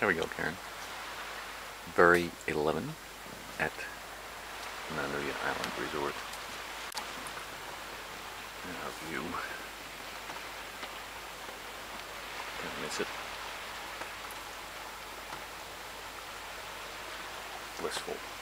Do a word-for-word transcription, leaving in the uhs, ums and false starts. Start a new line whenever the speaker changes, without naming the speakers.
There we go, Karen. Very eleven at Nanuya Island Resort. And our view. Can't miss it. Blissful.